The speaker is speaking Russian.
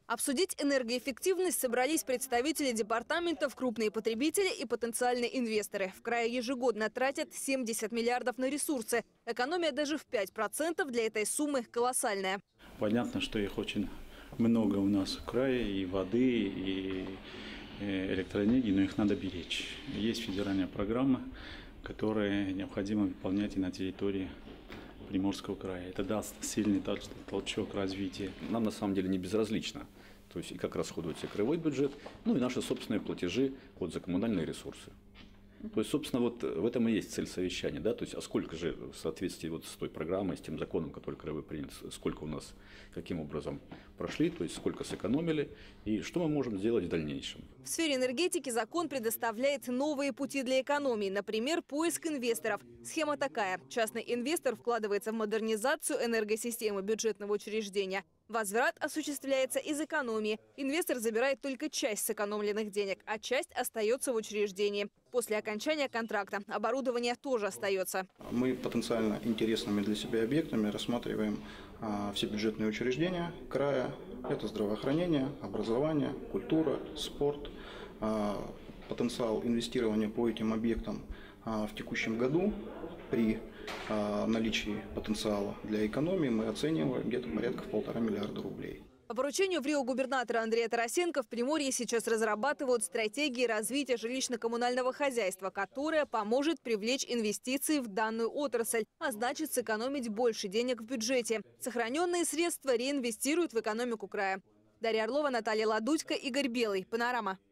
Обсудить энергоэффективность собрались представители департаментов, крупные потребители и потенциальные инвесторы. В крае ежегодно тратят 70 миллиардов на ресурсы. Экономия даже в 5% для этой суммы колоссальная. Понятно, что их очень много у нас в крае, и воды, и электроэнергии, но их надо беречь. Есть федеральная программа, которую необходимо выполнять и на территории Приморского края. Это даст сильный толчок развития. Нам на самом деле не безразлично, то есть и как расходуется краевой бюджет, ну и наши собственные платежи за коммунальные ресурсы. То есть, собственно, вот в этом и есть цель совещания, да, то есть, а сколько же в соответствии с той программой, с тем законом, который краевой принят, сколько у нас, каким образом прошли, то есть, сколько сэкономили и что мы можем сделать в дальнейшем. В сфере энергетики закон предоставляет новые пути для экономии, например, поиск инвесторов. Схема такая. Частный инвестор вкладывается в модернизацию энергосистемы бюджетного учреждения. Возврат осуществляется из экономии. Инвестор забирает только часть сэкономленных денег, а часть остается в учреждении. После окончания контракта оборудование тоже остается. Мы потенциально интересными для себя объектами рассматриваем все бюджетные учреждения края. Это здравоохранение, образование, культура, спорт. Потенциал инвестирования по этим объектам в текущем году при наличии потенциала для экономии мы оцениваем где-то порядка в 1,5 миллиарда рублей. По поручению в Рио губернатора Андрея Тарасенко в Приморье сейчас разрабатывают стратегии развития жилищно-коммунального хозяйства, которая поможет привлечь инвестиции в данную отрасль, а значит сэкономить больше денег в бюджете. Сохраненные средства реинвестируют в экономику края. Дарья Орлова, Наталья Ладудько, Игорь Белый. Панорама.